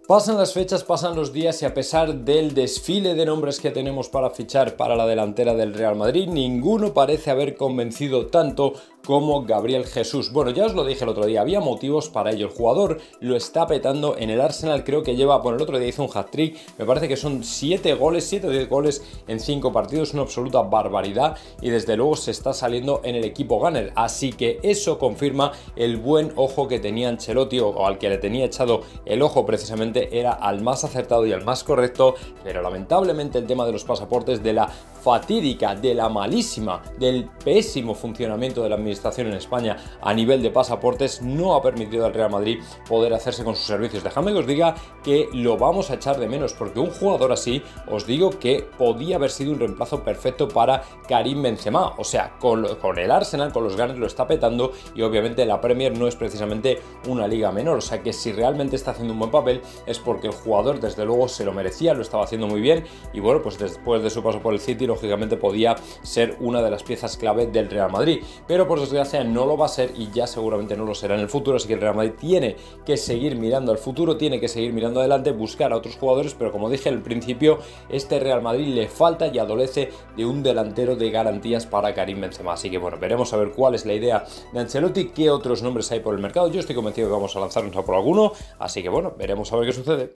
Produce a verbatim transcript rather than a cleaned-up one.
Pasan las fechas, pasan los días y a pesar del desfile de nombres que tenemos para fichar para la delantera del Real Madrid, ninguno parece haber convencido tanto como Gabriel Jesús. Bueno, ya os lo dije el otro día, había motivos para ello. El jugador lo está petando en el Arsenal, creo que lleva, bueno, el otro día hizo un hat-trick, me parece que son siete goles, siete o diez goles en cinco partidos, una absoluta barbaridad y desde luego se está saliendo en el equipo Gunner. Así que eso confirma el buen ojo que tenía Ancelotti o al que le tenía echado el ojo precisamente era al más acertado y al más correcto, pero lamentablemente el tema de los pasaportes, de la fatídica, de la malísima, del pésimo funcionamiento de la administración en España a nivel de pasaportes no ha permitido al Real Madrid poder hacerse con sus servicios. Dejadme que os diga que lo vamos a echar de menos porque un jugador así, os digo que podía haber sido un reemplazo perfecto para Karim Benzema, o sea, con, con el Arsenal, con los Gunners lo está petando y obviamente la Premier no es precisamente una liga menor, o sea que si realmente está haciendo un buen papel es porque el jugador desde luego se lo merecía, lo estaba haciendo muy bien y bueno, pues después de su paso por el City lógicamente podía ser una de las piezas clave del Real Madrid, pero por desgracia no lo va a ser y ya seguramente no lo será en el futuro, así que el Real Madrid tiene que seguir mirando al futuro, tiene que seguir mirando adelante, buscar a otros jugadores, pero como dije al principio, este Real Madrid le falta y adolece de un delantero de garantías para Karim Benzema, así que bueno, veremos a ver cuál es la idea de Ancelotti, qué otros nombres hay por el mercado. Yo estoy convencido que vamos a lanzarnos a por alguno, así que bueno, veremos a ver qué sucede.